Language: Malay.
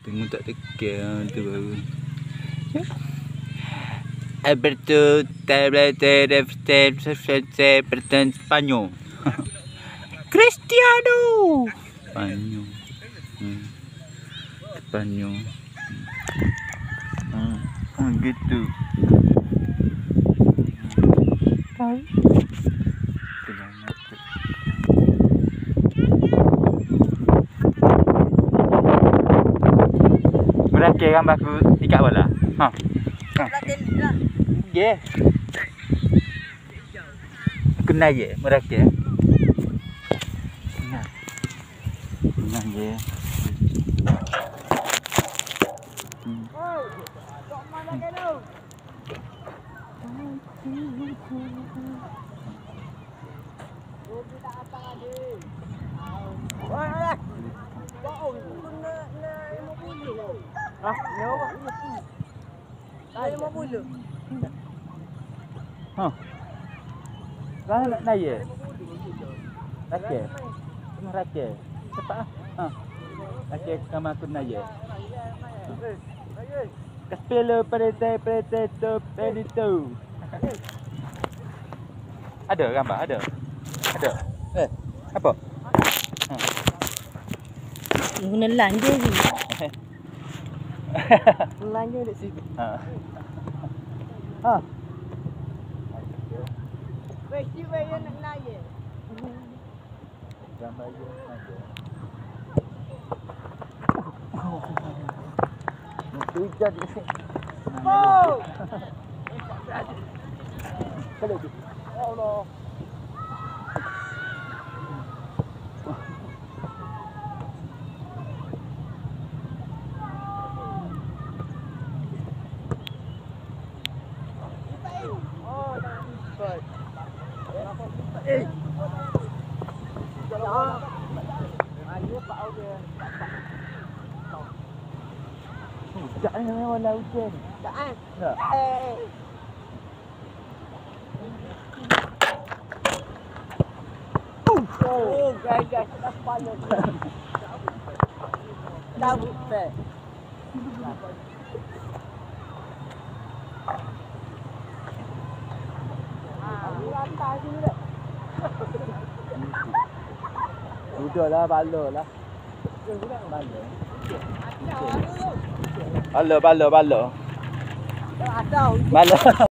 Tengok tak dekat tu baru. Alberto tablete de perten Spanyol. Cristiano. Spanyol. Spanyol. Gitu. Tahu? Merakit gambar aku ikat bola. Ha. Ye. Kena ye, merakit. Kena. Kena ye. Lah nak naik. Rakyat. Cuma rakyat. Cepat ah. Rakyat sama aku naik. Kespelo preto penito. Ada gambar, ada. Ada. Apa? Guna lanja je. Lanja dekat situ. Wei yang nak naik. Gambar je naik. Mesti jadi. Oh! Kalau tu. Allah. Jangan warna hujan. Jangan. Tak. Oh, guys, dah kepala. Cabut set. Lantai sini dah. Duduklah bala lah. Bala. Bala. Ada. Bala.